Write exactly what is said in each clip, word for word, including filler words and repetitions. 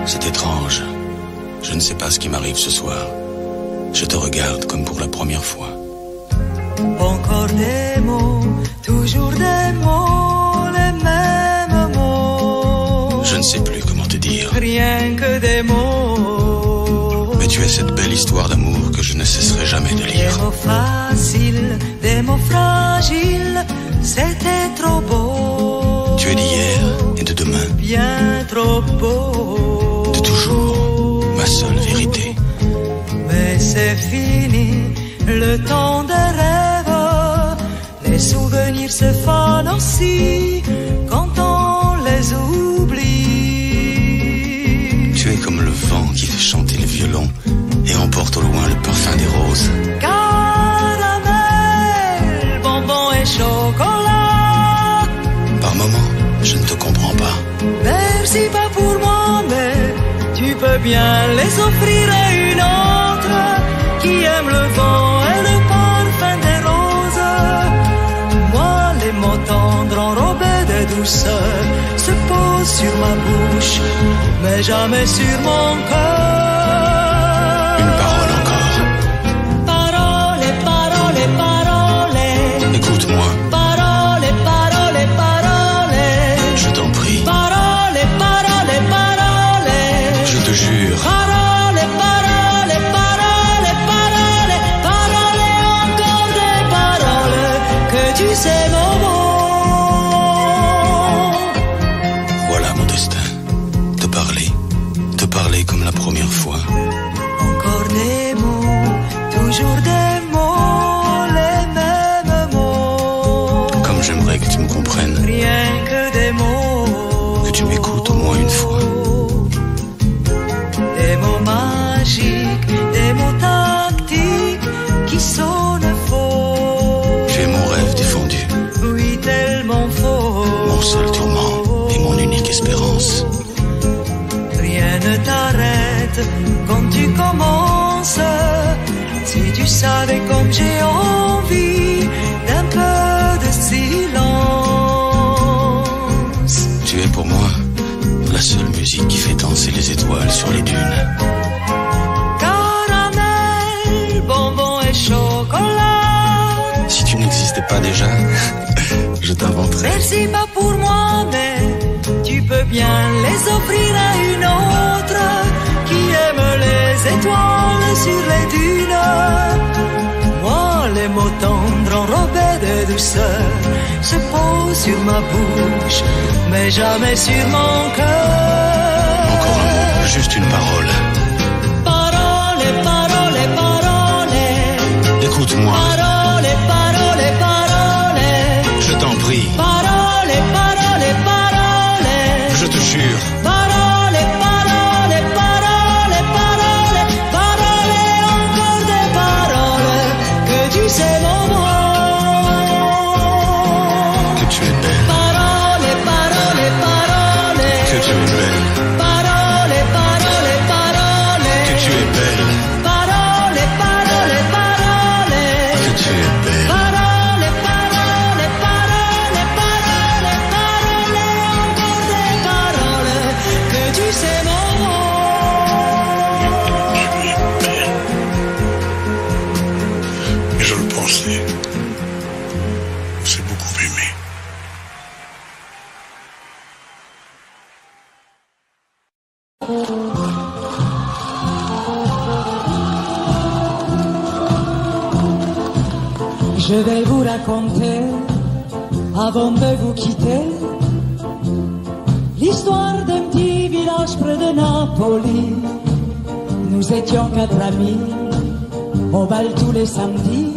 C'est étrange. Je ne sais pas ce qui m'arrive ce soir. Je te regarde comme pour la première fois. Encore des mots, toujours des mots, les mêmes mots. Je ne sais plus comment te dire. Rien que des mots. Mais tu es cette belle histoire d'amour que je ne cesserai jamais de lire. Des mots faciles, des mots fragiles, c'était trop beau. Tu es d'hier et de demain. Bien trop beau. De toujours, ma seule vérité. Mais c'est fini, le temps des rêves. Les souvenirs se fanent aussi quand on les oublie. Tu es comme le vent qui fait chanter le violon et emporte au loin le parfum des roses. Caramel, bonbon et chocolat. Par moments, je ne te comprends pas. Merci pas pour moi, mais tu peux bien les offrir à une autre qui aime le vent et le parfum des roses. Moi, les mots tendres enrobés de douceur se posent sur ma bouche, mais jamais sur mon cœur. Une parole encore. Parole, parole, parole. Écoute-moi. Parole, parole, parole. Je t'en prie. Parole, parole, parole. Je te jure. Parole, parole, parole, parole. Parole, encore des paroles que tu sais nos mots. Voilà mon destin. Te parler. Te parler comme la première fois. Encore des mots, toujours des mots, les mêmes mots. Comme j'aimerais que tu me comprennes. Rien que des mots. Que tu m'écoutes au moins une fois. Des mots magiques, des mots tactiques qui sonnent faux. Tu es mon rêve défendu. Oui, tellement faux. Mon seul tourment et mon unique espérance. Rien ne t'arrête quand tu commences. Si tu savais comme j'ai envie d'un peu de silence. Tu es pour moi la seule musique qui fait danser les étoiles sur les dunes. Caramel, bonbon et chocolat. Si tu n'existais pas déjà, je t'inventerais. Merci pas pour moi, mais tu peux bien les offrir à une autre qui aime les étoiles sur les dunes. Moi, les mots tendres enrobés de douceur se posent sur ma bouche, mais jamais sur mon cœur. Encore un mot, juste une parole. Parole, parole, parole. Écoute-moi. Parole, parole, parole. Je t'en prie. Parole, parole, parole. Je te jure. Parole, parole, parole, parole. Parole, encore des paroles que tu sais mon mot. Que tu es belle. Parole, parole, parole. Que tu es belle. Parole, parole, parole. Que tu es belle. Parole, parole, parole. Que tu es belle. Parole, parole, parole, parole, parole, encore des paroles que tu sais mon mot. Et je le pensais. On s'est beaucoup aimé. Je vais vous raconter, avant de vous quitter, l'histoire d'un petit village près de Napoli. Nous étions quatre amis, au bal tous les samedis,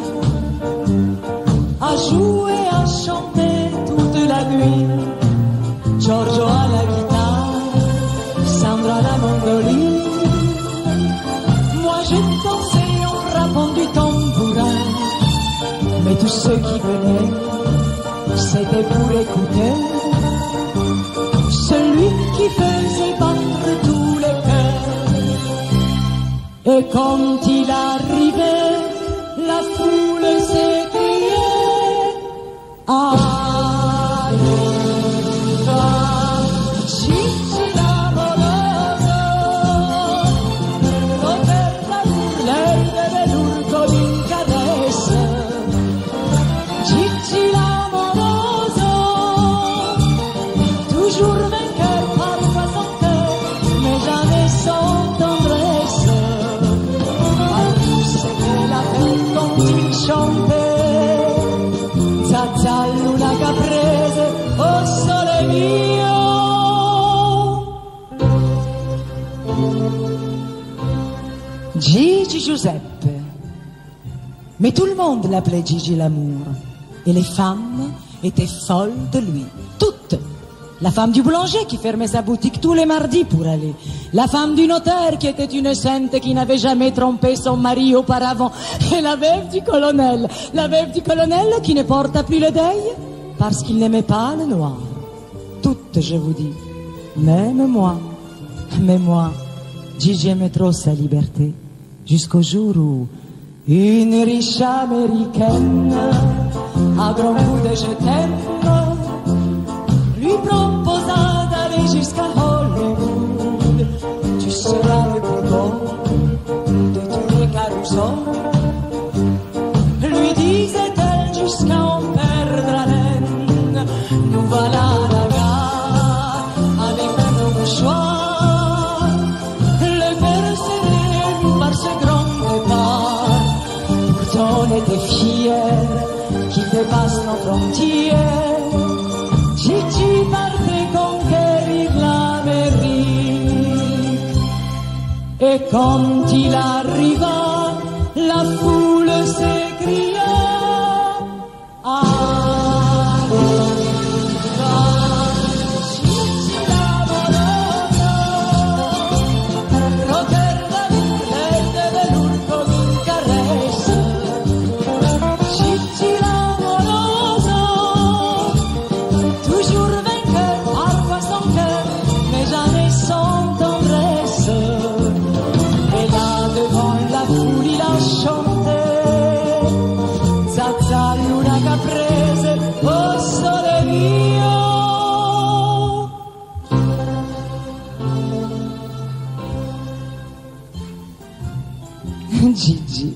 à jouer, à chanter toute la nuit. Giorgio à la guitare, Sandra à la mandoline. Moi je dansais en frappant du tambourin. Mais tous ceux qui venaient, c'était pour écouter celui qui faisait battre tous les cœurs. Et quand il arrivait, la foule s'écriait Arriva, Gigi l'amoroso. Gigi Giuseppe. Mais tout le monde l'appelait Gigi l'amour. Et les femmes étaient folles de lui. Toutes. La femme du boulanger qui fermait sa boutique tous les mardis pour aller. La femme du notaire qui était une sainte qui n'avait jamais trompé son mari auparavant. Et la veuve du colonel. La veuve du colonel qui ne porta plus le deuil parce qu'il n'aimait pas le noir. Toutes, je vous dis. Même moi. Mais moi, Gigi aimait trop sa liberté. Jusqu'au jour où une riche américaine, à grands coups de je t'aime, lui proposa d'aller jusqu'à Hollywood. Tu seras le plus beau de tous les carousels, lui disait-elle jusqu'à en perdre haleine. Nous voilà à la gare avec un mouchoir, le cœur serré par ce grand départ. Pourtant on était fiers qu'il dépasse nos frontières. Gigi partait conquérir l'Amérique. Et quand il arriva, la foule s'écria: Gigi.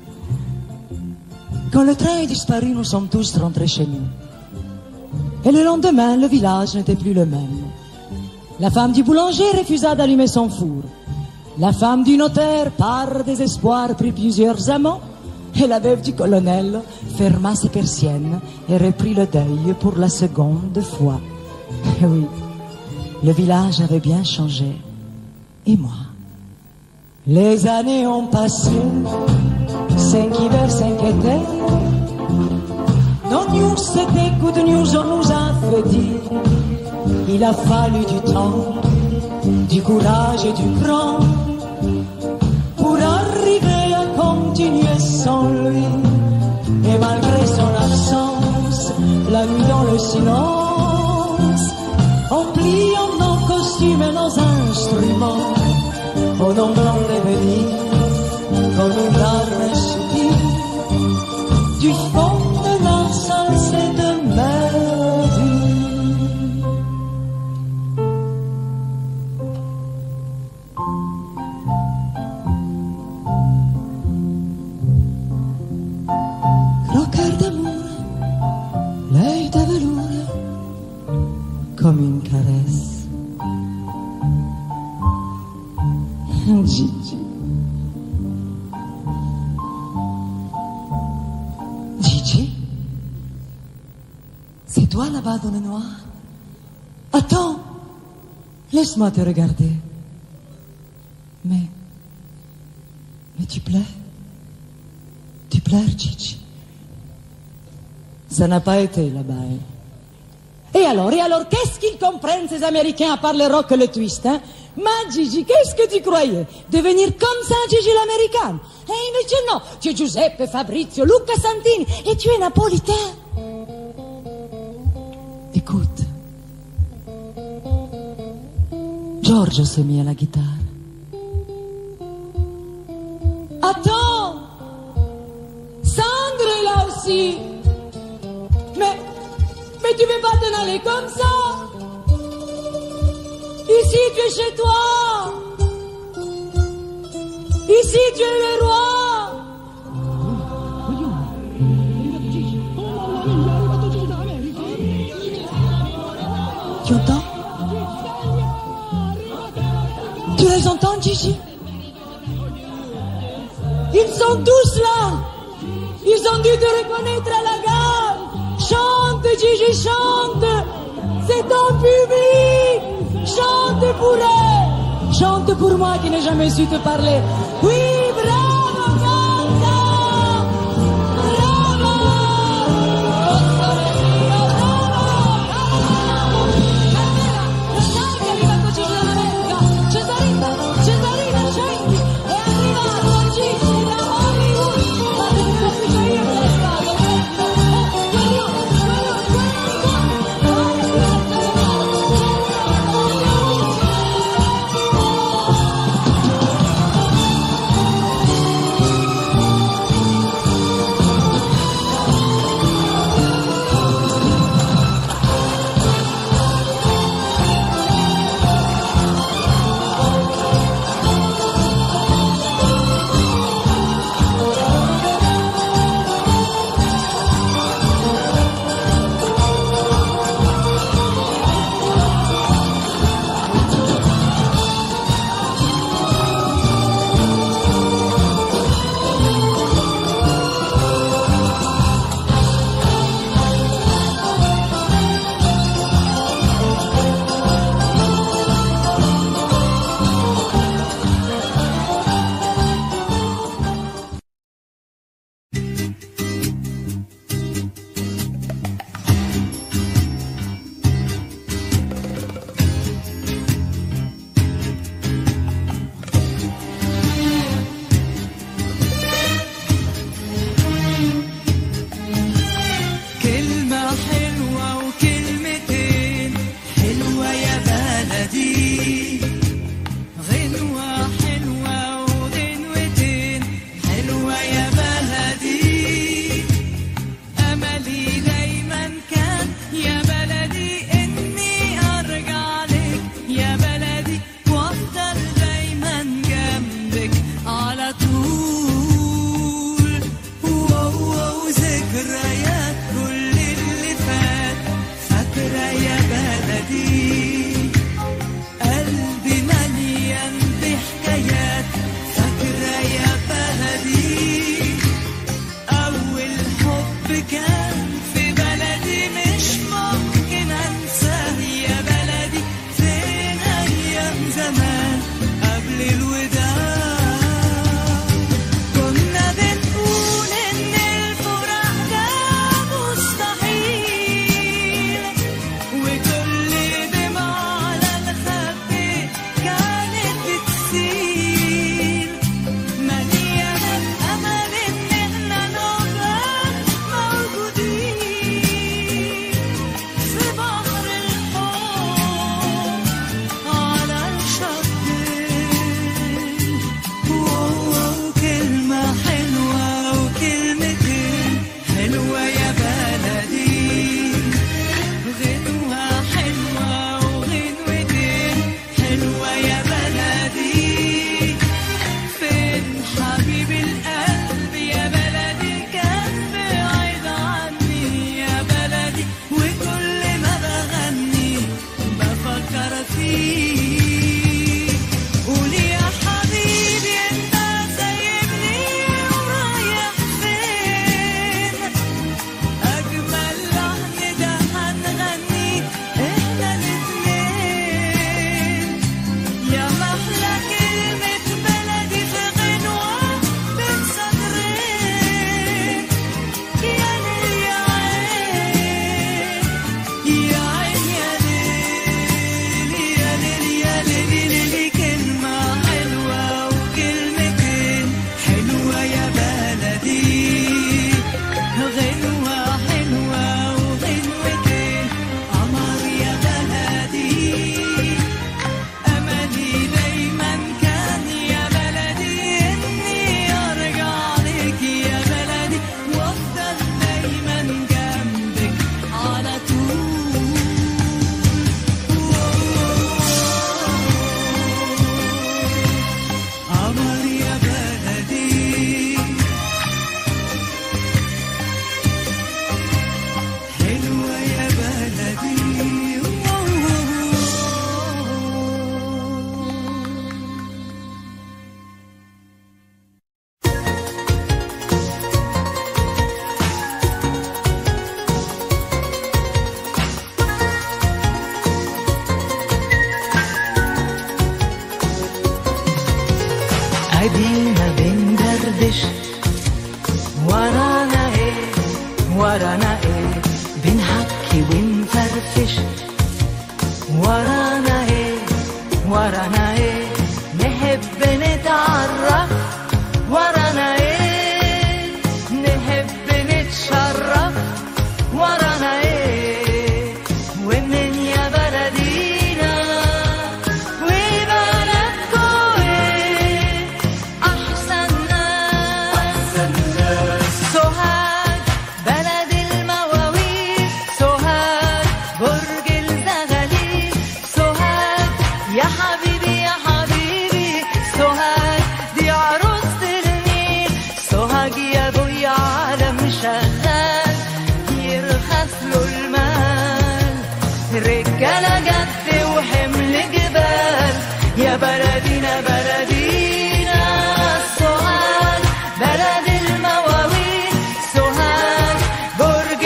Quand le train est disparu, nous sommes tous rentrés chez nous. Et le lendemain, le village n'était plus le même. La femme du boulanger refusa d'allumer son four. La femme du notaire, par désespoir, prit plusieurs amants. Et la veuve du colonel ferma ses persiennes et reprit le deuil pour la seconde fois. Et oui, le village avait bien changé. Et moi? Les années ont passé, cinq hivers, cinq étés. Nos news, c'était good news, on nous a fait dire. Il a fallu du temps, du courage et du cran pour arriver à continuer sans lui. Et malgré son absence, la nuit dans le silence, en pliant nos costumes et nos instruments, au nom blanc devenir comme une larme subie du fond de l'insensé de ma vie. Gros cœur d'amour, l'œil de velours, comme une caresse. Gigi. Gigi? C'est toi là-bas dans le noir? Attends, laisse-moi te regarder. Mais, mais tu pleures? Tu pleures, Gigi? Ça n'a pas été là-bas, hein? Et alors, et alors, qu'est-ce qu'ils comprennent ces Américains à part le rock et le twist, hein? Ma Gigi, qu'est-ce que tu croyais? Devenir comme ça, Gigi l'américaine? Et invece non, tu es Giuseppe, Fabrizio, Luca Santini, et tu es napolitain. Écoute, Giorgio s'est mis à la guitare. Attends, Sandro est là aussi. Mais, mais tu ne veux pas t'en aller comme ça? Ici, tu es chez toi. Ici, tu es le roi. Tu entends? Tu les entends, Gigi? Ils sont tous là. Ils ont dû te reconnaître à la gare. Chante, Gigi, chante. C'est ton public. Chante pour elle. Chante pour moi qui n'ai jamais su te parler. Oui, bravo. ادينا بندردش ورانا ايه ورانا ايه بنحكي ونفرفش ورانا ايه ورانا ايه نحب نتعرف ورانا ايه نحب نتشرف ورانا ايه ومن يا بلدينا وبلدكو ايه احسن ناس احسن ناس سوهاج بلد المواويل سوهاج برج الزغاليل سوهاج يا حبيبي يا حبيبي سوهاج دي عروسة النيل سوهاج يا ابويا عالم شغال يرخص له المال رجالة جد وحمل جبال يا بلدينا بلدينا سوهاج بلد المواويل سوهاج برج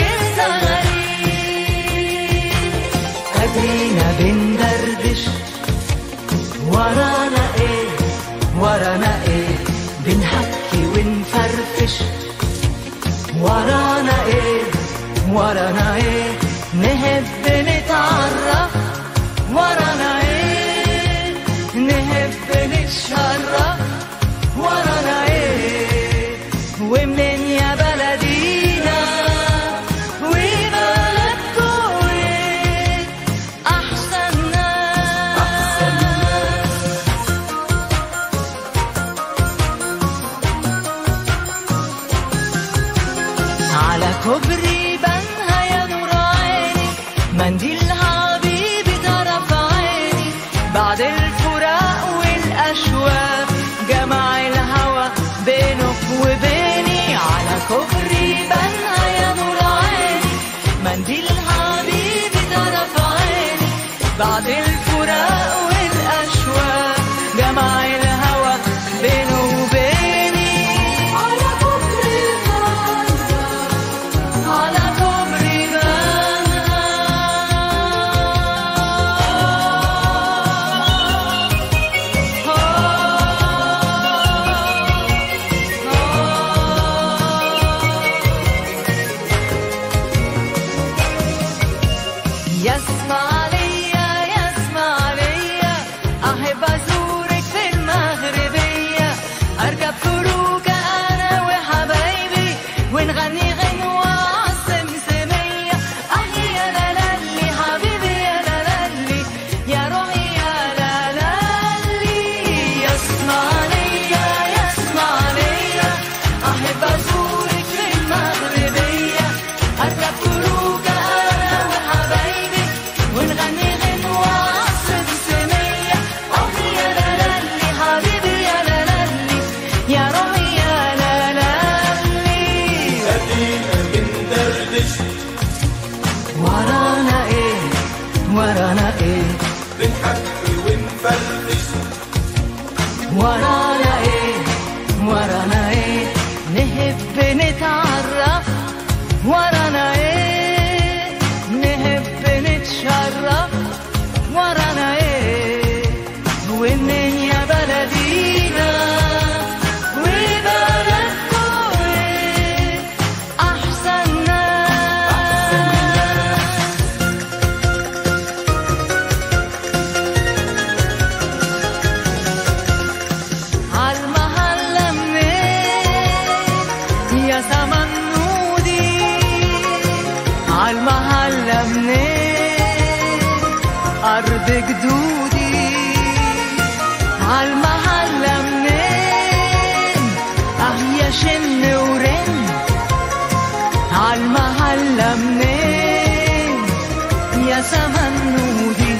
الزغاليل ادينا بندردش ورانا ايه ورانا ايه بنحكي ونفرفش ورانا ايه ورانا ايه نحب نتعرف ورانا ايه نحب نتشرف ورانا ايه ومنين يا بلدينا وبلدكو ايه احسن ناس احسن ناس على كوبري بنها يا نور عيني منديل حبيبي طرف عيني بعد الفراق والأشواق جمع الهوى بينك وبيني على كوبري بنها يا نور عيني منديل حبيبي طرف عيني بعد الفراق والأشواق جمع الهوى بينه وبيني على كوبري بنها ورانا ايه نحب نتشرف ورانا ايه ومنين يا بلدينا وبلدكم ايه احسن ناس عالمحلة منين يا زمن نودي عالمحلة منين أرض جدودي عالمحلة منين أه يا شن ورن عالمحلة منين يا زمن نودي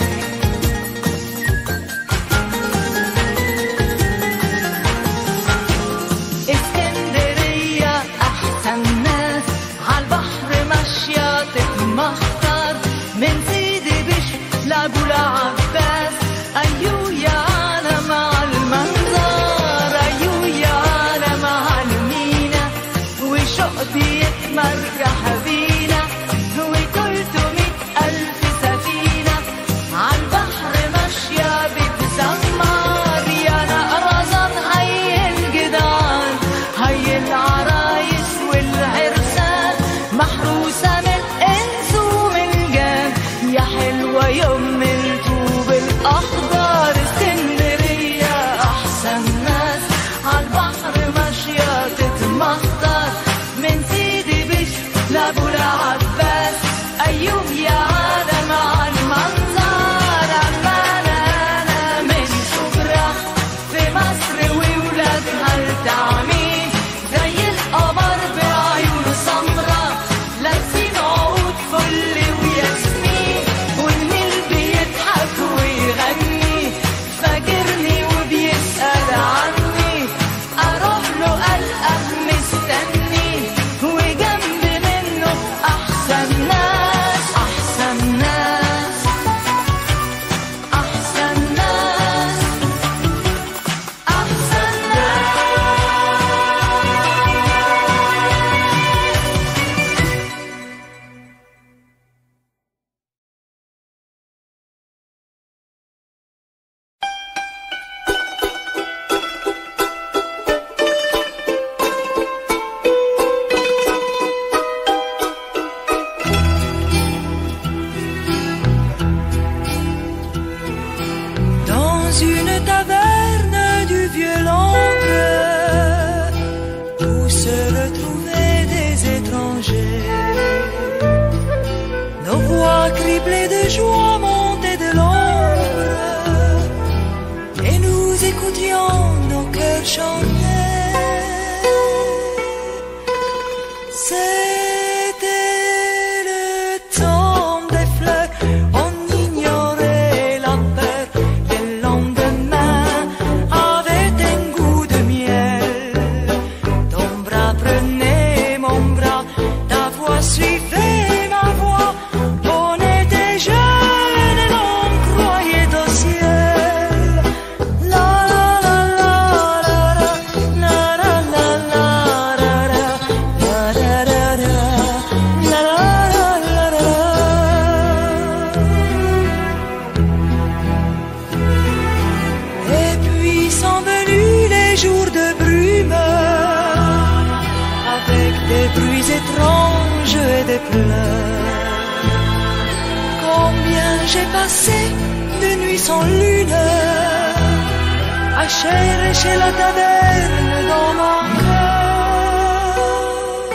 اسكندرية أحسن ناس عالبحر ماشية تتمخطر من سيدي بشر لأبو العباس أيو يا عالم عالمنظر أيو يا عالم عالمينا وشوق بيتمرجح بينا وتلتمية ألف سفينة عالبحر ماشية بتزمر يا نقرزان هي الجدعان هي العرايس والعرسان محروسة من الإنس ومن الجان يا حلوة يوم الطوب الأخضر اسكندرية أحسن ناس عالبحر ماشية تتمخطر من سيدي بشر لأبو العباس أيوب يا عالم عالمنظر أمانة أنا من شبرا في مصر وولادها التعميم زي القمر بعيون سمرا لابسين عود فل وياسمين والنيل بيضحك ويغني فاكرني وبيسأل عني أروح له قلقه مستني وجنب منه أحسن ناس أحسن ناس أحسن ناس أحسن ناس Dans une taverne du vieux Londres où se retrouvaient des étrangers, nos voix criblées de joie montaient de l'ombre et nous écoutions nos cœurs chanter. C'était le temps des fleurs, on ignorait la peur. Le lendemain avait un goût de miel. Ton bras prenait mon bras, ta voix suivait ma voix. On était jeunes et l'on croyait au ciel. La la la la la la la la la la la la la la la la la la. Et puis sont venus les jours de brume, avec des bruits étranges et des pleurs. Combien j'ai passé de nuits sans lune à chercher la taverne dans mon cœur.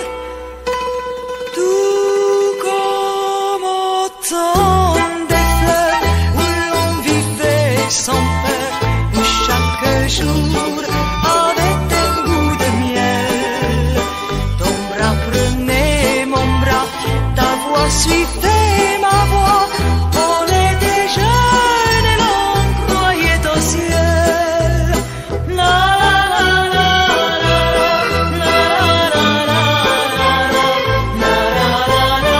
Tout comme au temps des fleurs où l'on vivait sans peur, où chaque jour avait un goût de miel. Ton bras prenait mon bras, ta voix suivait ma voix. On était jeunes et l'on croyait au ciel. La la la la la la la la la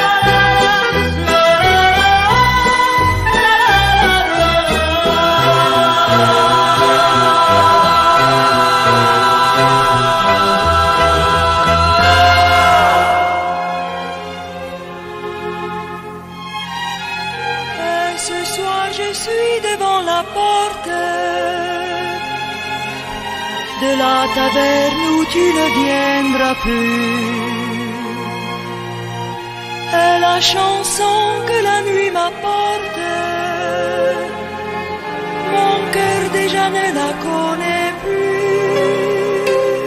la la la. de la taverne où tu ne viendras plus. Et la chanson que la nuit m'apporte, mon cœur déjà ne la connaît plus.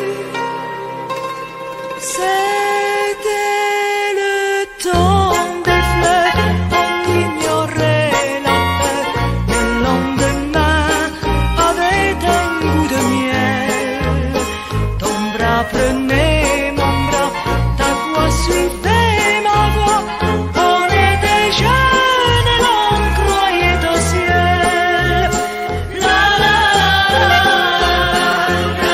C'était le temps des fleurs, on ignorait la peur. Le lendemain avait un goût de miel. Ton bras prenait mon bras, ta voix suivait ma voix. On était jeunes et l'on croyait au ciel. La la la la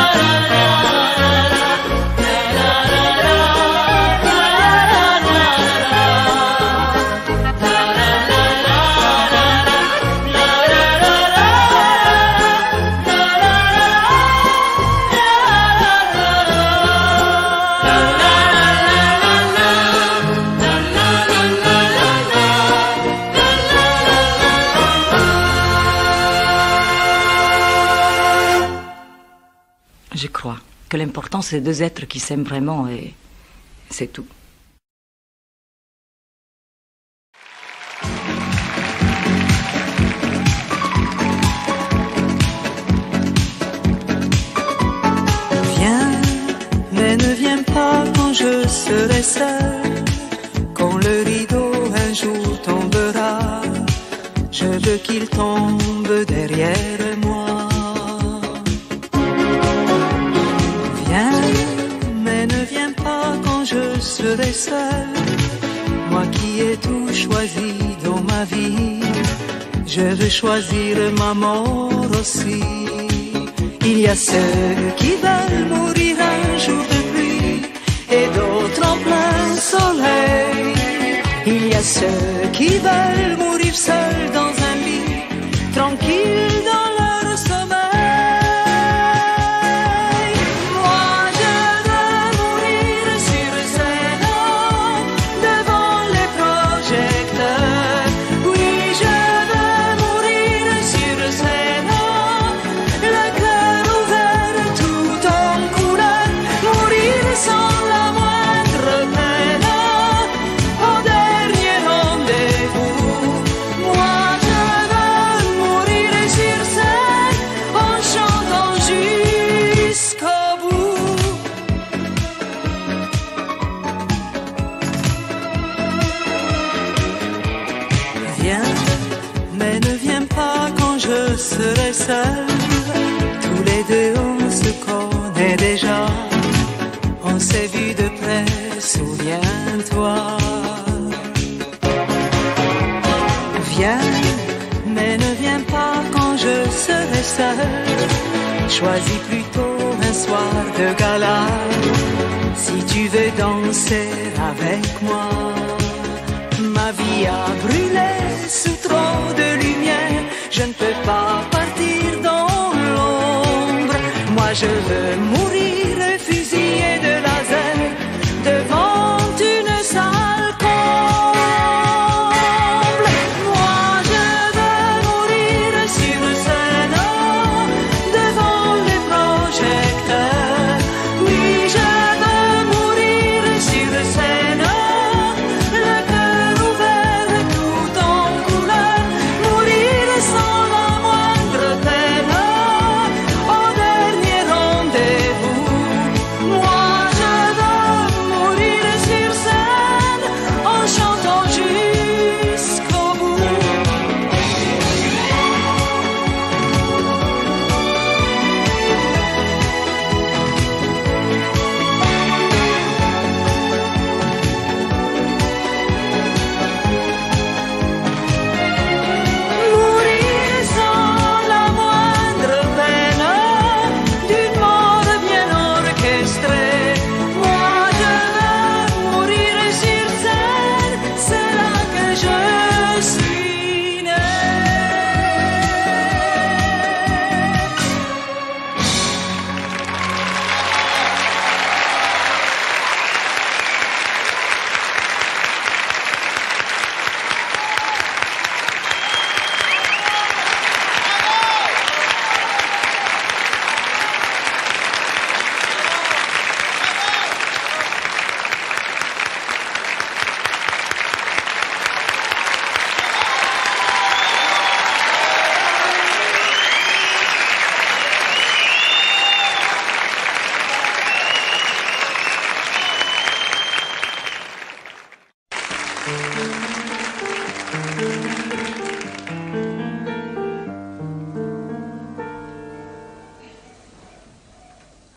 Je crois que l'important c'est deux êtres qui s'aiment vraiment et c'est tout. Viens, mais ne viens pas quand je serai seul. Quand le rideau un jour tombera, je veux qu'il tombe derrière moi. Viens, mais ne viens pas quand je serai seul. Moi qui ai tout choisi dans ma vie, je veux choisir ma mort aussi. Il y a ceux qui veulent mourir un jour de pluie et d'autres en plein soleil. Il y a ceux qui veulent mourir seuls dans un lit, tranquilles dans leur sommeil. Moi je veux mourir sur scène, devant les projecteurs. Oui, je veux mourir sur scène, le cœur ouvert tout en couleur. Mourir sans la moindre peine, au dernier rendez-vous. Moi je veux mourir sur scène, en chantant jusqu'au bout. Viens, mais ne viens pas quand je serai seul. Tous les deux on se connaît déjà, on s'est vu de près, souviens-toi. Viens, mais ne viens pas quand je serai seul. Choisis plutôt un soir de gala, si tu veux danser avec moi. Ma vie a brûlé sous trop de lumière, je ne peux pas partir dans l'ombre. Moi je veux mourir fusillé de laser devant une salle comble. Moi je veux mourir sur scène, devant les projecteurs. Oui, je veux mourir sur scène, le cœur ouvert tout en couleur. Mourir sans la moindre peine, au dernier rendez-vous.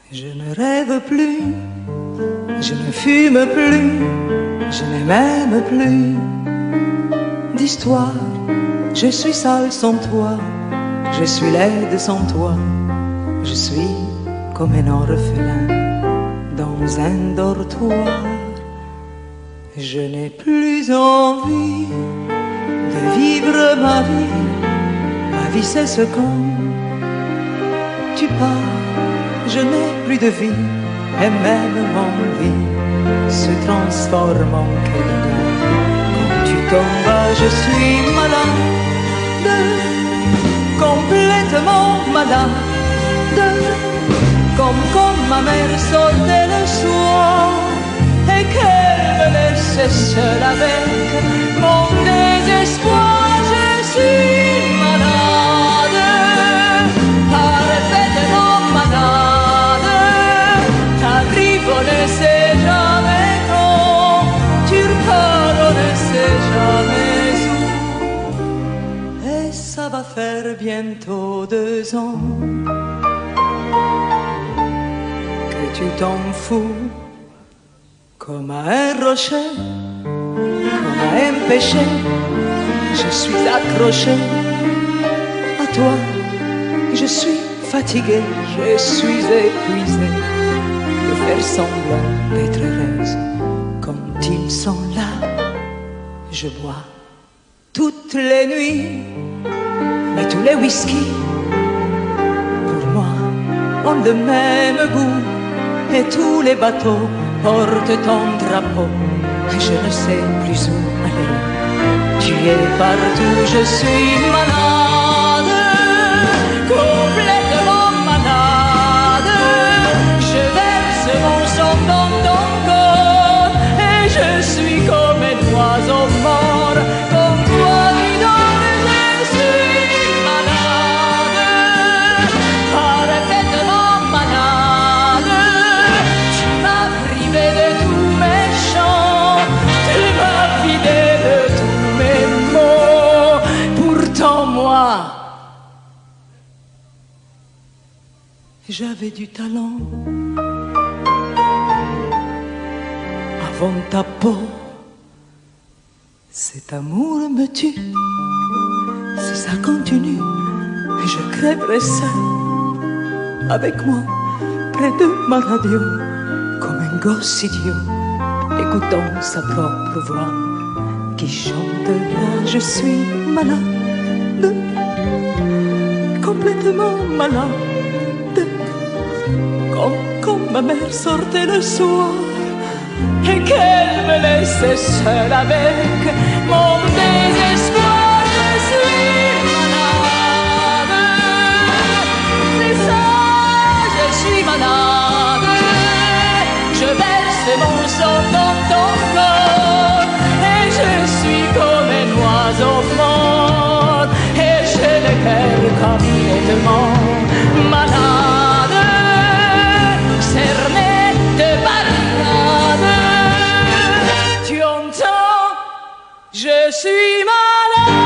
Je ne rêve plus, je ne fume plus, je n'ai même plus d'histoire. Je suis sale sans toi, je suis laide sans toi, je suis comme un orphelin dans un dortoir. Je n'ai plus envie de vivre ma vie, ma vie c'est ce quand tu pars. Je n'ai plus de vie et même mon vie se transforme en quelque. Quand tu tombes, je suis malade, complètement malade, comme quand ma mère sortait le soir et qu'elle me laissait seule avec mon désespoir. Je suis malade, parfaitement malade. Ta grippe on ne sait jamais quand, tu repars on ne sait jamais où. Et ça va faire bientôt deux ans que tu t'en fous. Comme à un rocher, comme à un péché, je suis accroché à toi. Je suis fatigué, je suis épuisé de faire semblant d'être heureuse. Quand ils sont là, je bois toutes les nuits, mais tous les whisky, pour moi, ont le même goût. Et tous les bateaux portent ton drapeau, et je ne sais plus où aller. Tu es partout, je suis malade, complètement malade. Je verse mon sang dans ton corps, et je suis comme un oiseau mort. Comme toi qui dors, je suis malade, parfaitement malade. Tu m'as privé de tous mes chants, tu m'as vidé de tous mes mots. Pourtant moi, j'avais du talent. Avant ta peau, cet amour me tue. Si ça continue, je crèverai seul avec moi près de ma radio, comme un gosse idiot, écoutant sa propre voix qui chante là. Je suis malade, complètement malade, comme quand ma mère sortait le soir et qu'elle me laissait seule avec mon désespoir. Je suis malade, c'est ça, je suis malade. Je verse mon sang dans ton corps, et je suis comme un oiseau mort, et j'ai le cœur complètement malade, cerné de barricades. Tu entends, je suis malade.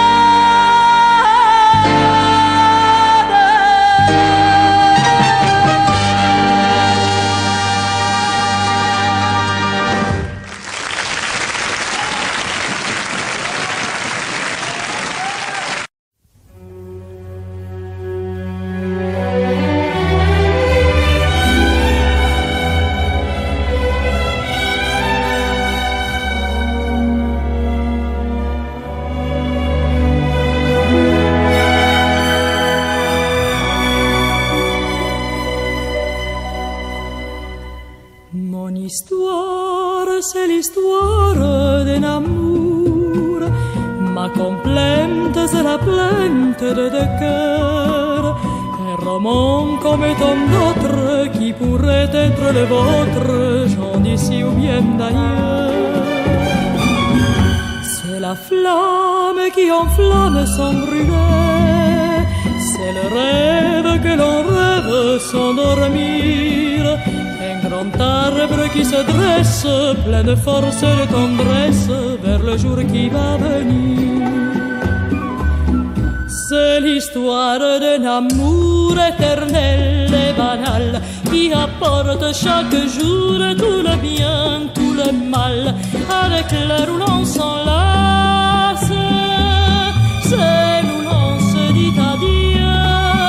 Mon histoire, c'est l'histoire d'un amour. Ma complainte, c'est la plainte de deux cœurs. Un roman comme tant d'autres qui pourrait être le vôtre, j'en d'ici ou bien d'ailleurs. C'est la flamme qui enflamme sans brûler. C'est le rêve que l'on rêve sans dormir. Un grand arbre qui se dresse, plein de force et de tendresse, vers le jour qui va venir. C'est l'histoire d'un amour éternel et banal qui apporte chaque jour tout le bien, tout le mal, avec l'heure où l'on s'enlace. C'est où l'on se dit adieu,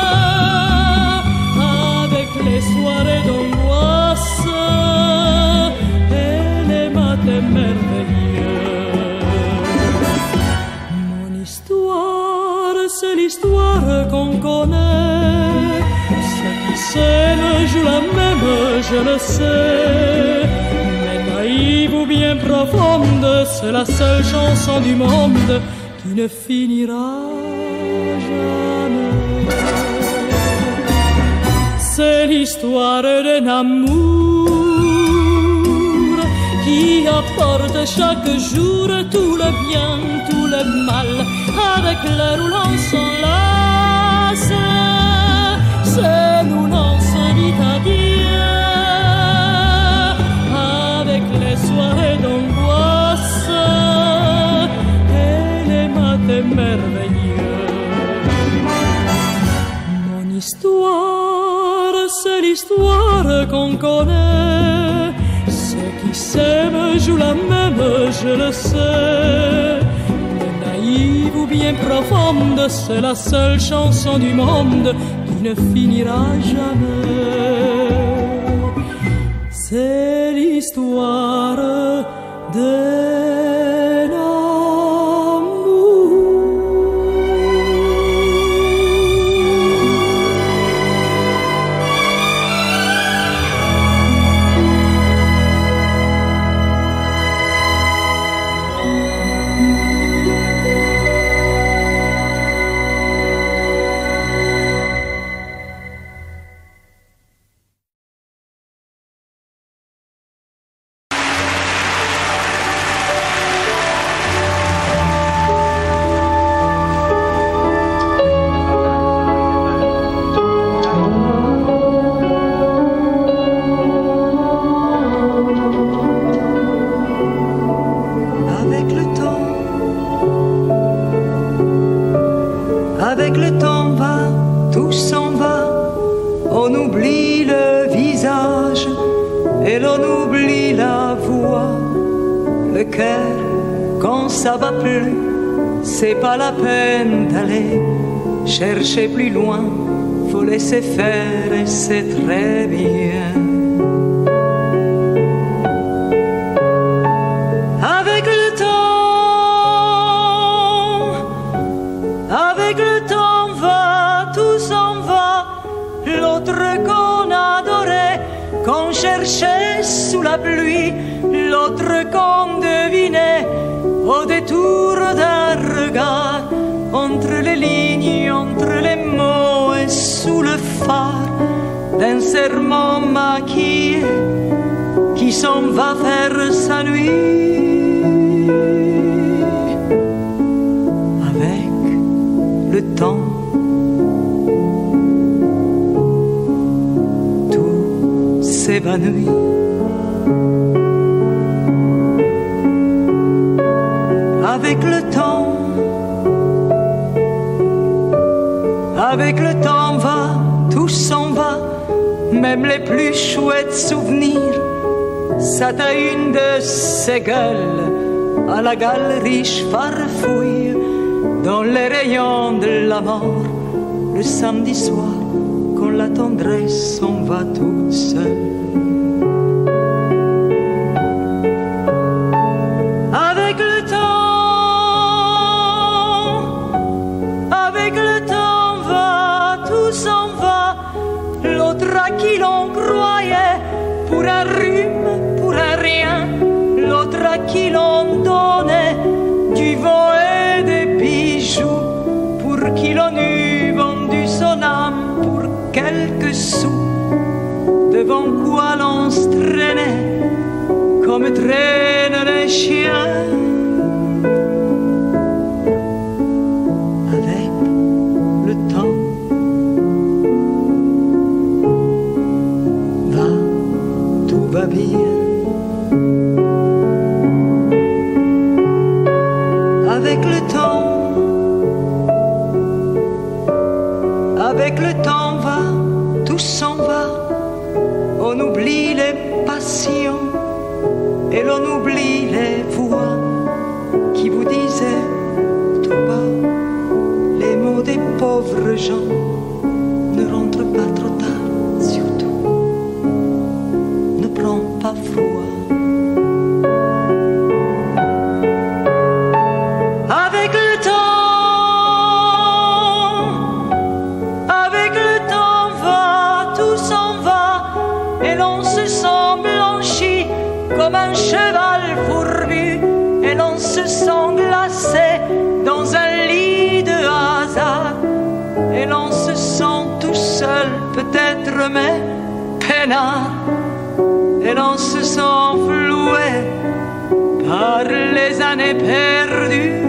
avec les soirées d'angoisse et les matins merveilleux. Mon histoire, c'est l'histoire qu'on connaît. Ceux qui s'aiment jouent la même, je le sais. Mais naïve ou bien profonde, c'est la seule chanson du monde qui ne finira jamais. C'est l'histoire d'un amour qui apporte chaque jour tout le bien, tout le mal, avec l'heure où l'on s'enlace. C'est où l'on se dit adieu, avec les soirées d'angoisse et les matins merveilleux. Mon histoire, c'est l'histoire qu'on connaît. Ceux qui s'aiment jouent la même, je le sais. Mais naïve ou bien profonde, c'est la seule chanson du monde qui ne finira jamais. C'est l'histoire d'un amour. C'est pas la peine d'aller chercher plus loin, faut laisser faire et c'est très bien. Avec le temps, avec le temps va, tout s'en va. L'autre qu'on adorait, qu'on cherchait sous la pluie, l'autre qu'on devinait au détour d'un regard, entre les lignes, entre les mots et sous le phare d'un serment maquillé qui s'en va faire sa nuit. Avec le temps, tout s'évanouit. Avec le temps, avec le temps va, tout s'en va, même les plus chouettes souvenirs. Ça t'a une de ces gueules à la galerie farfouille dans les rayons de la mort. Le samedi soir, quand la tendresse s'en va toute seule. Qui l'on croyait pour un rhume, pour un rien, l'autre à qui l'on donnait du vent et des bijoux, pour qui l'on eût vendu son âme pour quelques sous, devant quoi l'on se traînait comme traînent les chiens. Avec le temps, va bien. Avec le temps, Avec le temps va, tout s'en va. On oublie les passions et l'on oublie les voix qui vous disaient tout bas les mots des pauvres gens. Ne rentre pas trop tard, surtout ne prends pas froid. Avec le temps, avec le temps va, tout s'en va, et l'on se sent blanchi comme un cheval fourbu, et l'on se sent glacé dans un lit de hasard, et l'on se sent tout seul peut-être mais peinard, et l'on se sent floué par les années perdues.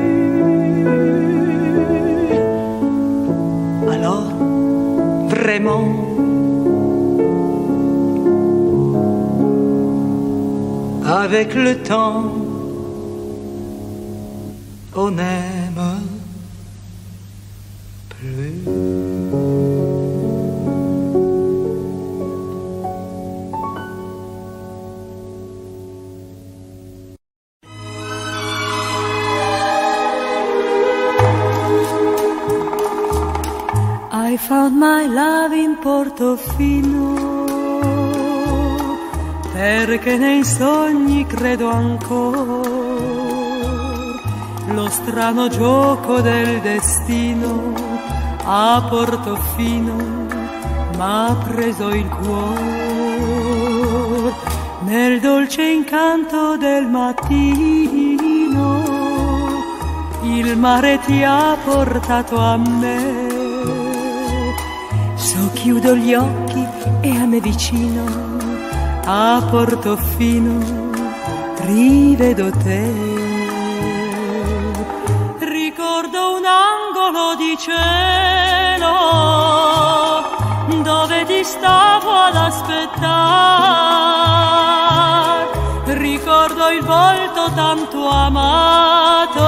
Alors, vraiment, avec le temps, on n'aime plus. I found my love in Portofino, perché nei sogni credo ancora. Lo strano gioco del destino a Portofino m'ha preso il cuore. Nel dolce incanto del mattino il mare ti ha portato a me. So chiudo gli occhi e a me vicino a Portofino rivedo te. Ricordo un angolo di cielo dove ti stavo ad aspettare. Ricordo il volto tanto amato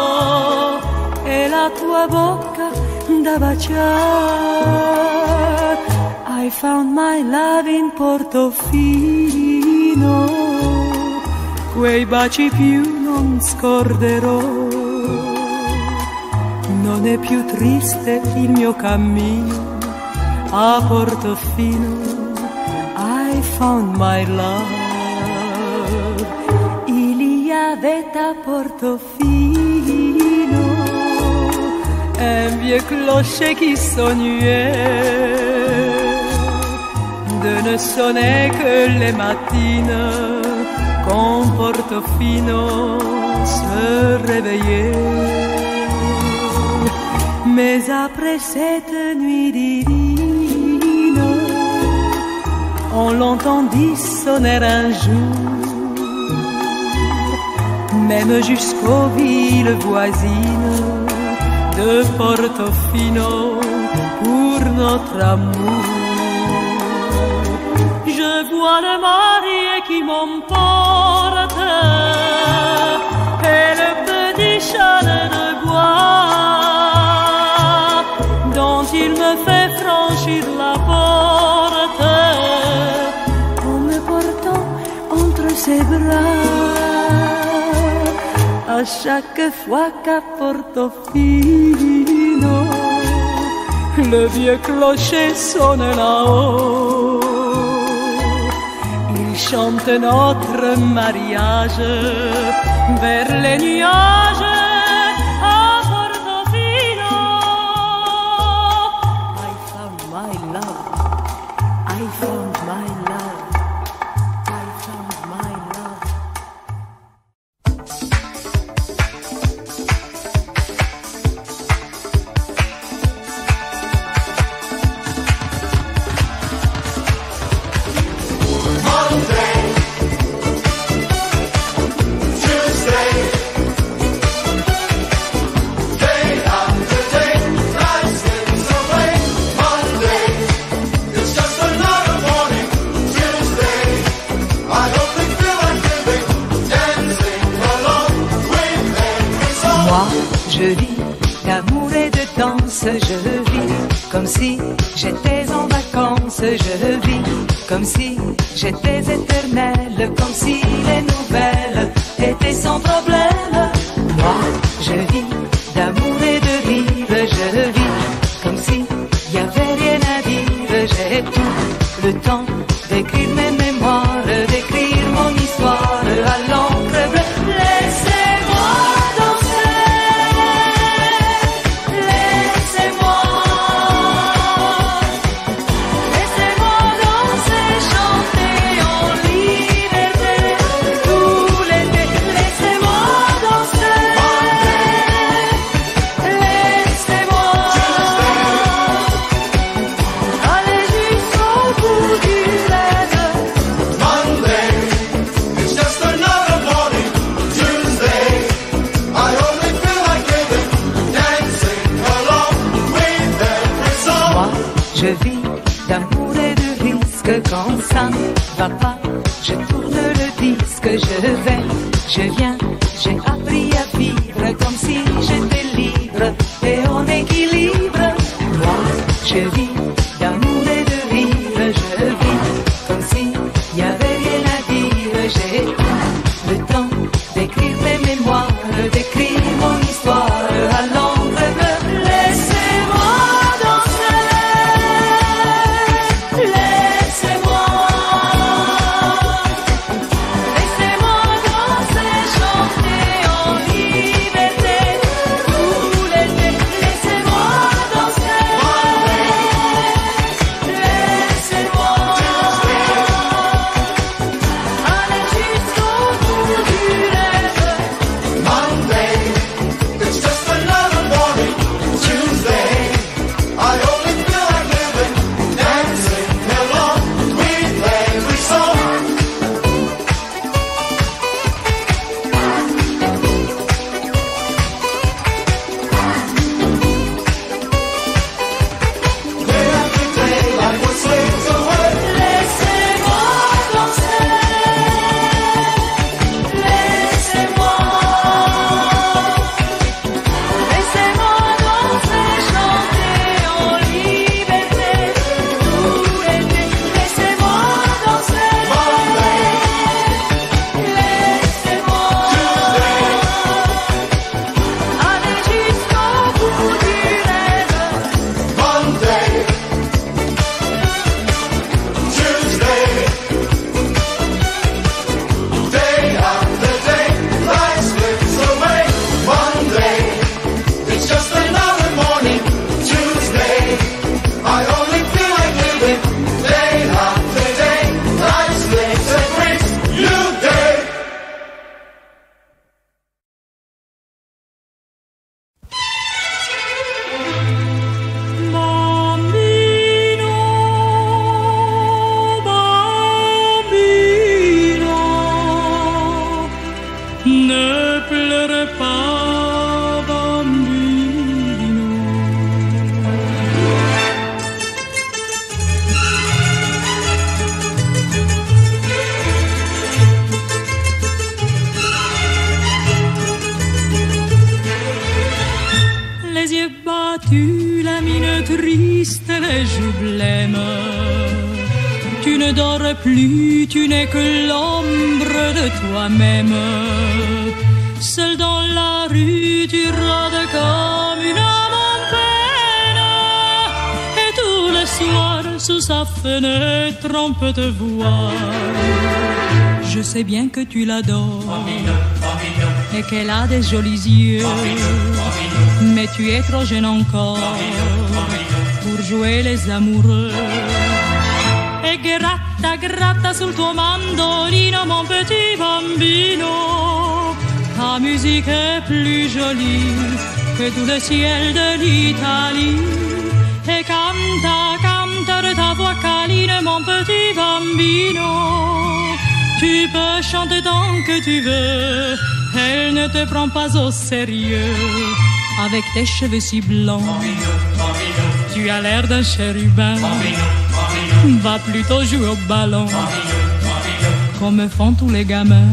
e la tua bocca da baciare. I found my love in Portofino, quei baci più non scorderò. Non è più triste il mio cammino a Portofino. I found my love. Il y avait à Portofino un vieux clocher qui sonnait de ne sonner que les matines quand Portofino se réveillait. Mais après cette nuit divine, on l'entendit sonner un jour, même jusqu'aux villes voisines de Portofino pour notre amour. Je vois le marié qui m'emporte et le petit chalet de bois dont il me fait franchir la porte en me portant entre ses bras. À chaque fois qu'à Portofino le vieux clocher sonne là-haut, il chante notre mariage vers les nuages. Je vis d'amour et de danse, je vis comme comme si j'étais en vacances, je vis comme si j'étais éternelle, comme si les nouvelles étaient sans problème. Moi, je vis d'amour et de rire, je vis comme si y avait rien à dire. J'ai tout le temps d'écrire mes mémoires, d'écrire mon histoire à l'encre bleue. Laissez-moi danser, laissez-moi, laissez-moi danser, chanter en liberté tout l'été. Laissez-moi danser, laissez-moi aller jusqu'au bout du rêve. Monday, it's just another morning. Tuesday, I only feel like living, dancing along with every song. Moi, je vis d'amour et de risque. Quand ça va pas, je tourne le disque. Je vais, je viens, j'ai appris à vivre comme si j'étais libre et en équilibre. Moi, je vis d'amour et de rire. Je vis comme si y avait rien à dire. J'ai tout le temps d'écrire mes mémoires, d'écrire mon histoire à l'encre bleue. Laissez-moi danser, laissez-moi, laissez-moi danser, chanter en liberté tout l'été. Laissez-moi danser, laissez-moi aller jusqu'au bout du rêve. Monday, it's just another morning. Tuesday, I only feel like living, dancing along with every song. Day after day, life will slips away. Laissez-moi danser, laissez-moi, laissez-moi danser, chanter en liberté tout l'été. Laissez-moi danser, laissez-moi aller jusqu'au bout du rêve. Monday, Tuesday, day after day, life slips away. Monday, it's just another morning. Tuesday, I only feel like living. Day after day, life slips and brings new day. Bambino, bambino, ne pleure pas, bambino. Les yeux battus, la mine triste, les joues blêmes. Tu ne dors plus, tu n'es que l'ombre de toi-même. Seul dans la rue, tu rôdes comme une âme en peine. Et tout le soir, sous sa fenêtre, on peut te voir. Je sais bien que tu l'adores et qu'elle a des jolis yeux. Mais tu es trop jeune encore pour jouer les amoureux. E gratta, gratta sul tuo mandolino, mon petit bambino. Ta musique est plus jolie que tout le ciel de l'Italie. Et canta, canta de ta voix câline, mon petit bambino. Tu peux chanter tant que tu veux, elle ne te prend pas au sérieux. Avec tes cheveux si blancs, tu as l'air d'un chérubin. Va plutôt jouer au ballon, comme font tous les gamins.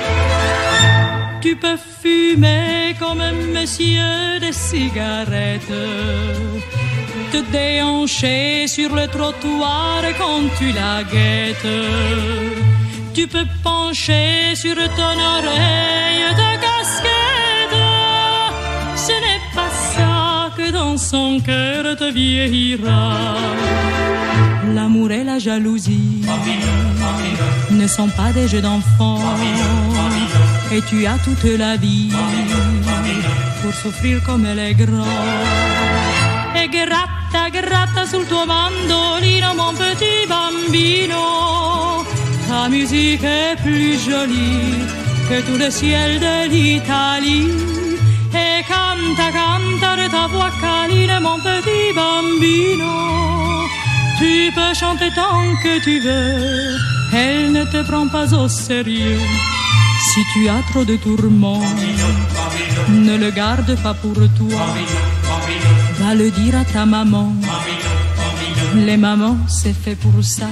Tu peux fumer comme un monsieur des cigarettes te déhancher sur le trottoir quand tu la guettes. Tu peux pencher sur ton oreille ta casquette. Ce n'est pas ça que dans son cœur te vieillira. L'amour et la jalousie ne sont pas des jeux d'enfants. Et tu as toute la vie pour souffrir comme elle est grande. E gratta, gratta sul tuo mandolino, mon petit bambino. Ta musique est plus jolie que tout le ciel de l'Italie. Et canta, canta de ta voix câline, mon petit bambino. Tu peux chanter tant que tu veux, elle ne te prend pas au sérieux. Si tu as trop de tourments, ne le garde pas pour toi. Va le dire à ta maman. Les mamans, c'est fait pour ça.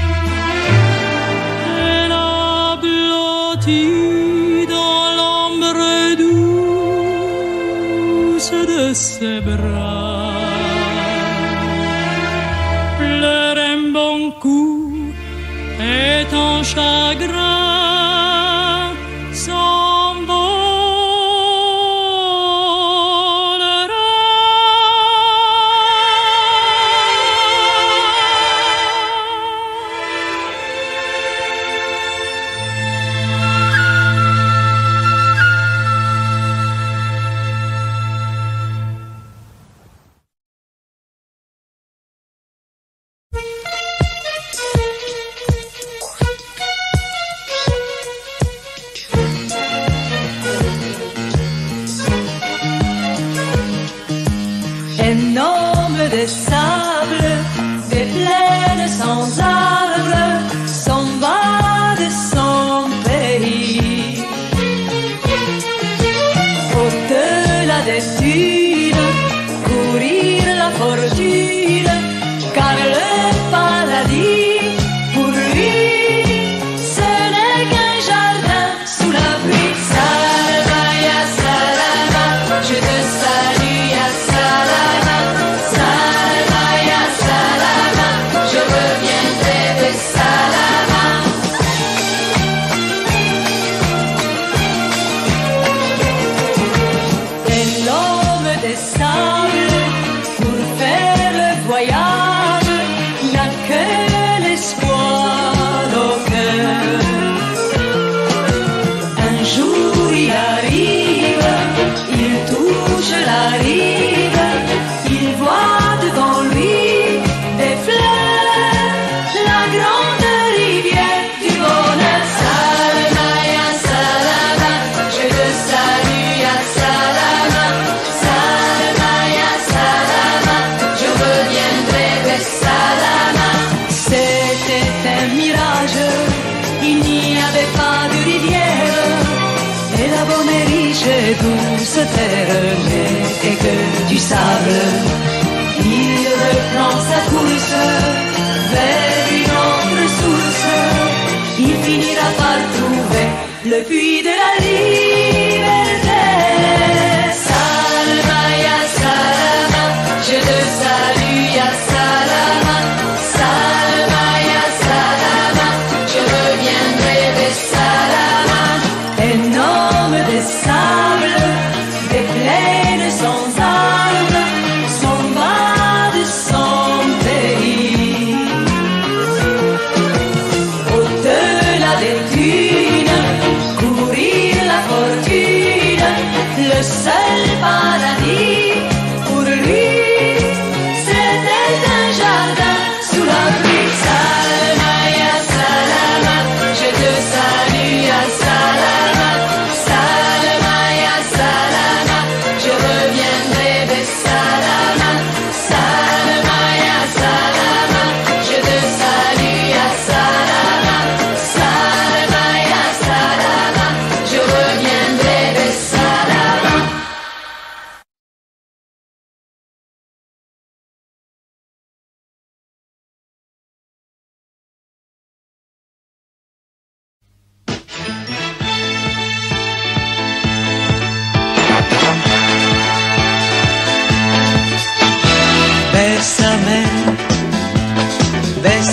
Elle a blotti dans l'ombre douce de ses bras. Pleure un bon coup et ton chagrin douce terre n'était que du sable. Il reprend sa course vers une autre source. Il finira par trouver le puits de la liberté. Salma ya salama, je te salue ya salama. Salma ya salama, je reviendrai de salama. Un homme de sable, des plaines sans armes, s'en va de son pays. Au-delà des dunes, courir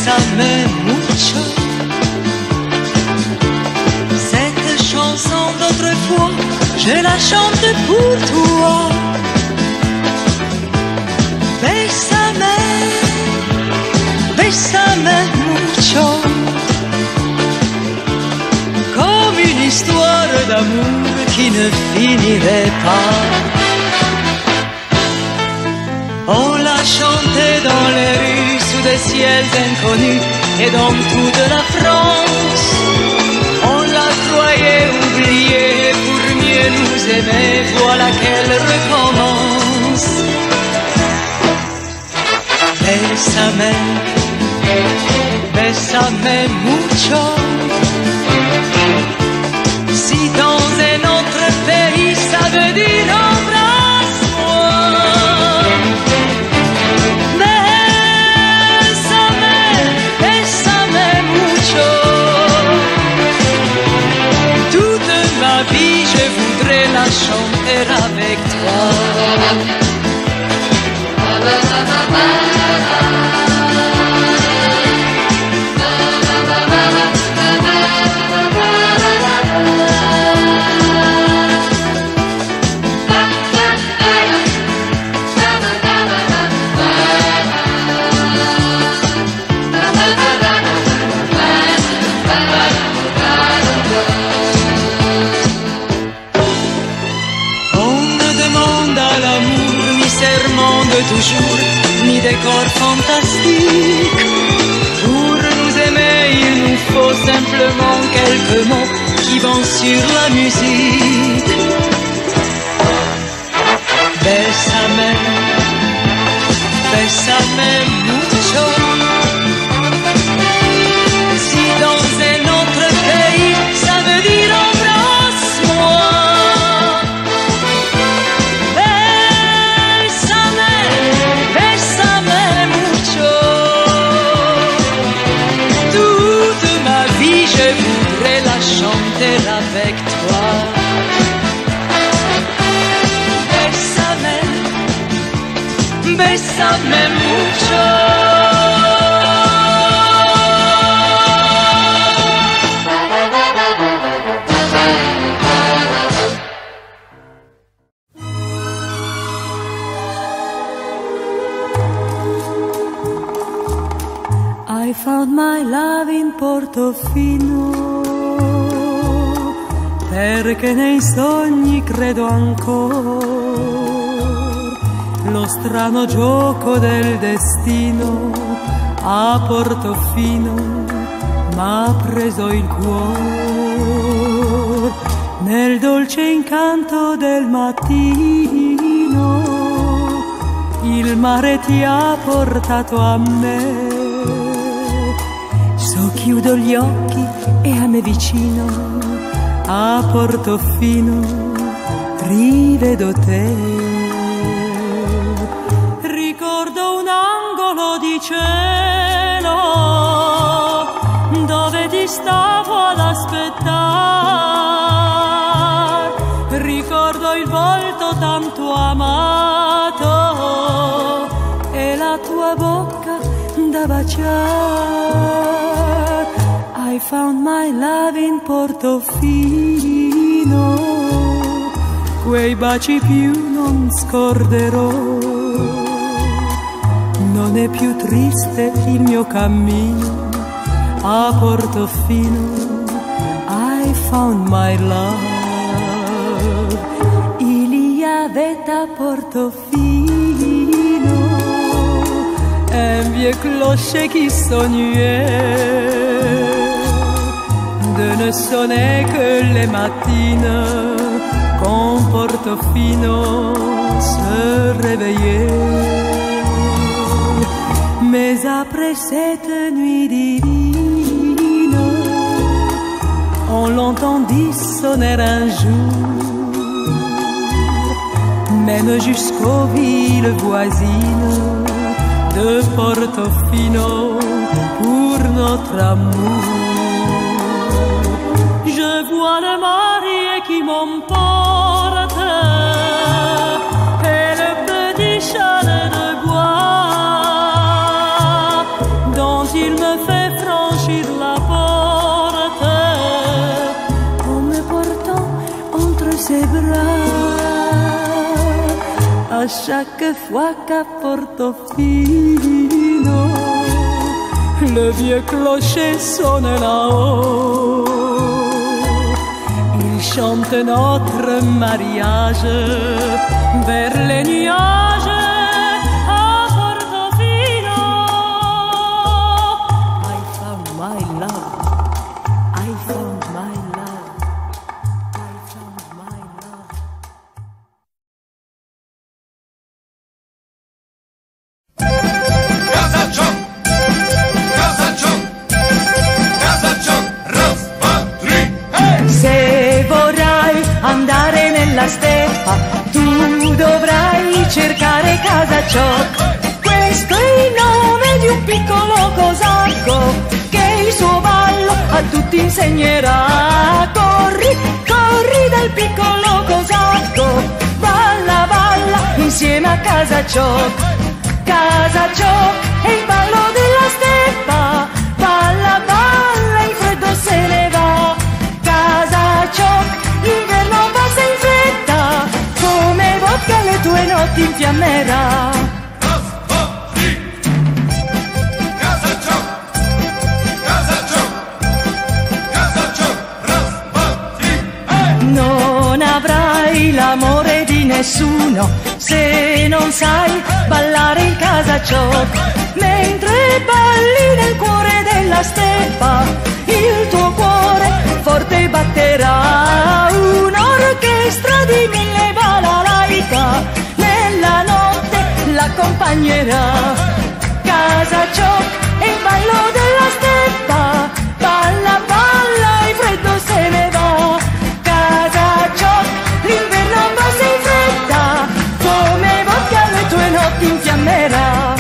Bésame mucho. Cette chanson d'autrefois, je la chante pour toi. Bésame, bésame mucho. Comme une histoire d'amour qui ne finirait pas. On l'a chantait dans les rues sous des ciels inconnus et dans toute la France. On la croyait oubliée pour mieux nous aimer, voilà qu'elle recommence. Bésame, bésame mucho. Si dans un autre pays ça veut dire embrasse-moi. Bésame, bésame mucho. Toute ma vie je voudrais la chanter avec toi. Toujours, ni décor fantastique. Pour nous aimer, il nous faut simplement quelques mots qui vont sur la musique. Bésame, bésame mucho. Si dans un autre pays, ça veut dire embrasse-moi. Avec toi. Bésame, bésame mucho. I found my love in Portofino, perché nei sogni credo ancora. Lo strano gioco del destino a Portofino m'ha preso il cuore. Nel dolce incanto del mattino il mare ti ha portato a me. So chiudo gli occhi e a me vicino a Portofino rivedo te. Ricordo un angolo di cielo dove ti stavo ad aspettare. Ricordo il volto tanto amato e la tua bocca da baciare. I found my love in Portofino, quei baci più non scorderò. Non è più triste il mio cammino a Portofino. I found my love. Il y avait à Portofino un vieux clocher qui sonnait de ne sonner que les matines quand Portofino se réveillait. Mais après cette nuit divine, on l'entendit sonner un jour, même jusqu'aux villes voisines de Portofino pour notre amour. Je vois le marié qui m'emporte et le petit chalet de bois dont il me fait franchir la porte en me portant entre ses bras. À chaque fois qu'à Portofino le vieux clocher sonne là-haut, il chante notre mariage vers les nuages à Portofino. I found my love, I found my love, I found my love. Se vorrai andare nella steppa, tu dovrai cercare Casa Ciocca. Questo è il nome di un piccolo cosacco che il suo ballo a tutti insegnerà. Corri, corri dal piccolo cosacco, balla, balla insieme a Casa Ciocca. Casa Ciocca è il ballo della steppa, balla, balla, il freddo se ne va. Casa Ciocca, l'inverno passa in fretta, come vodka le tue notti infiammerà. Non avrai l'amore di nessuno se non sai ballare in Casa Ciocca. Mentre balli nel cuore della steppa, il tuo cuore forte batterà. Un'orchestra di mille balalaica nella notte l'accompagnerà. Casa Ciocca è il ballo della steppa, balla, balla, il freddo se ne va. Casa Ciocca, l'inverno passa in fretta, come vodka le tue notti infiammerà.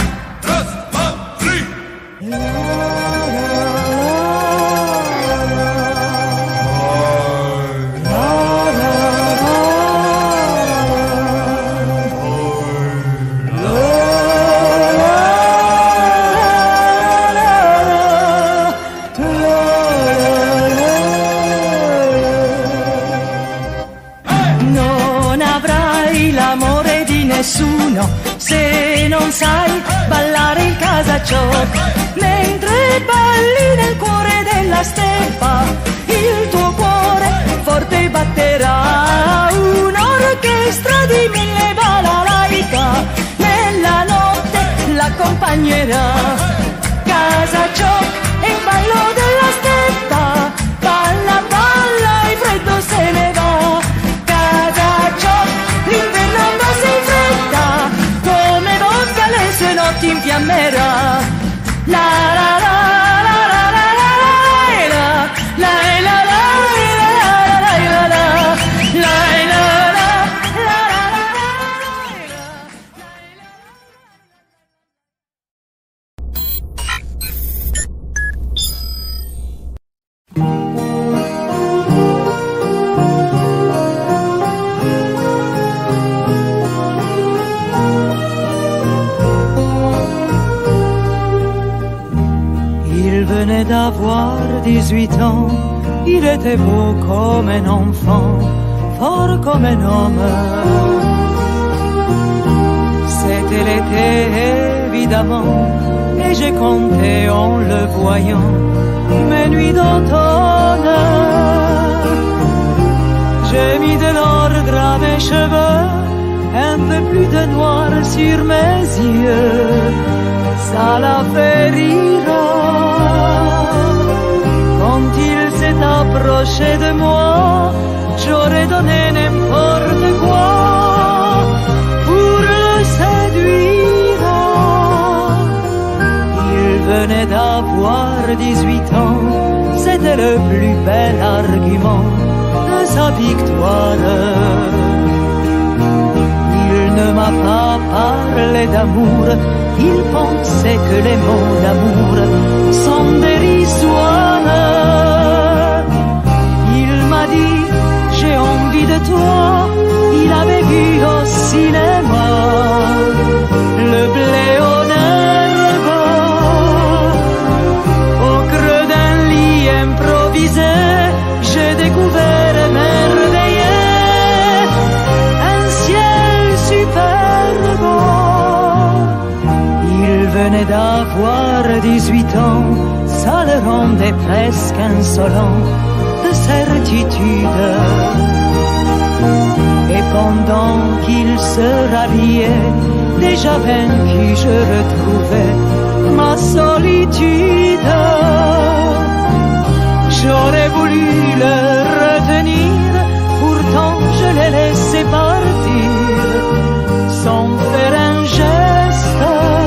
Nessuno se non sai ballare in Casa Ciocca. Mentre balli nel cuore della steppa, il tuo cuore forte batterà. Un'orchestra di mille balalaica nella notte l'accompagnerà. Casa Ciocca è il ballo della steppa, balla, balla, il freddo se ne va. Casa Ciocca, l'inverno passa in fretta, come vodka le sue notti infiammerà. La la la la la la la la la la la d'avoir dix-huit ans, il était beau comme un enfant, fort comme un homme. C'était l'été évidemment, et j'ai compté en le voyant mes nuits d'automne. J'ai mis de l'ordre à mes cheveux, un peu plus de noir sur mes yeux, ça l'a fait rire. Quand il s'est approché de moi, j'aurais donné n'importe quoi pour le séduire. Il venait d'avoir dix-huit ans, c'était le plus bel argument de sa victoire. Il ne m'a pas parlé d'amour, il pensait que les mots d'amour sont dérisoires. Il m'a dit, j'ai envie de toi, il avait vu au cinéma le blé en herbe. Avoir dix-huit ans, ça le rendait presque insolent de certitude. Et pendant qu'il se rhabillait, déjà vaincu, je retrouvais ma solitude. J'aurais voulu le retenir, pourtant je l'ai laissé partir sans faire un geste.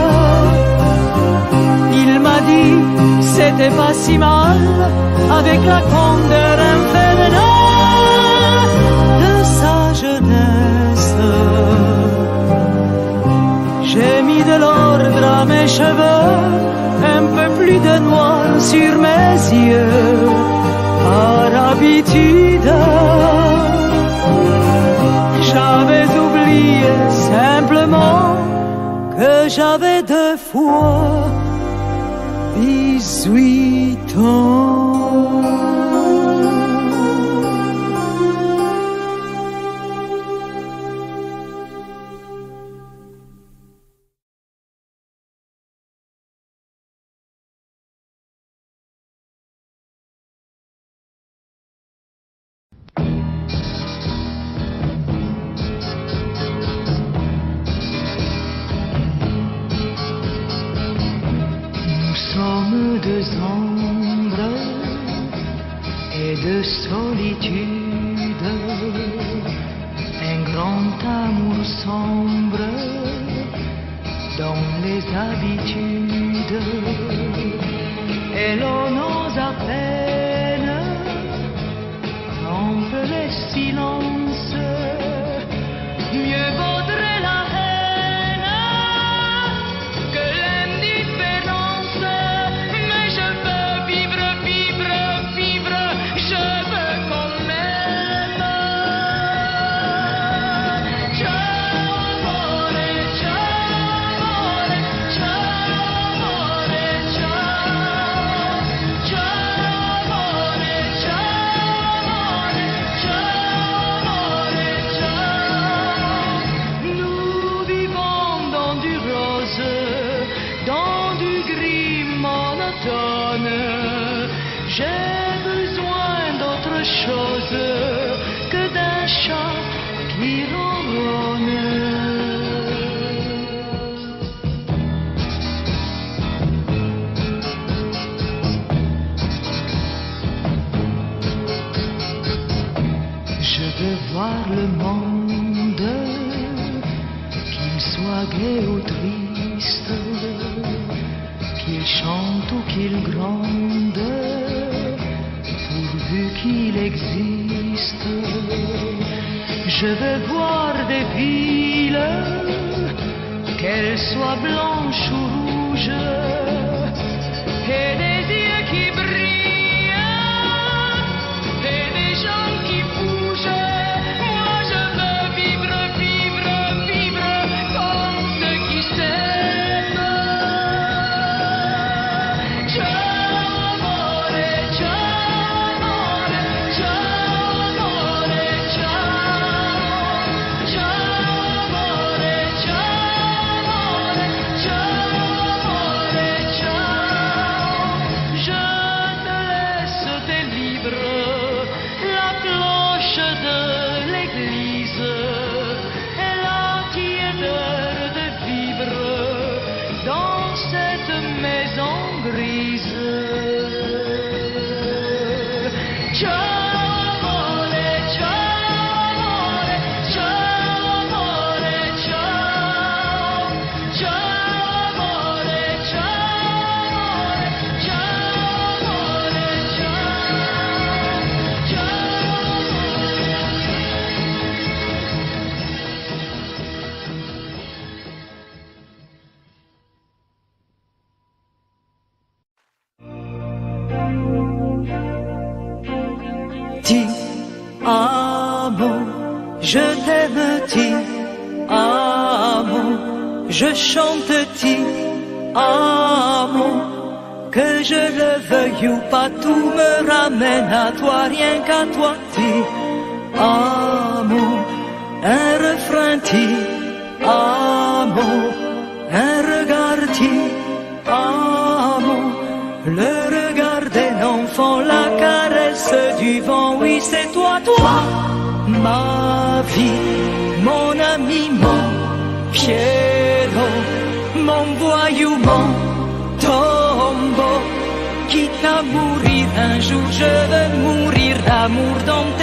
Il m'a dit c'était pas si mal, avec la candeur infernale de sa jeunesse. J'ai mis de l'ordre à mes cheveux, un peu plus de noir sur mes yeux, par habitude. J'avais oublié simplement que j'avais deux fois dix-huit ans. Deux ombres et de solitude, un grand amour sombre dans les habitudes, et l'on ose à peine rompre les silences. Mieux vaudrait la haine que l'indifférence. Mais je veux vivre, vivre, vivre. Je veux qu'on m'aime. Ciao, ciao, J'ai besoin d'autre chose que d'un chat qui ronronne. Je veux voir le monde, qu'il soit gai ou triste, qu'il chante ou qu'il gronde, pourvu qu'il existe. Je veux voir des villes, qu'elles soient blanches ou rouges, et des yeux qui brillent, et des gens qui bougent. Moi je veux vivre, vivre, vivre comme ceux qui s'aiment. Ti amo, je t'aime, ti amo, je chante ti amo, que je le veuille ou pas, tout me ramène à toi, rien qu'à toi, ti amo, un refrain ti amo, un regard ti amant, le regard d'un enfant, la caresse du vent, oui c'est toi, toi, ma vie, mon ami, mon Pierrot, mon voyou, mon tombeau, quitte à mourir un jour, je veux mourir d'amour dans tes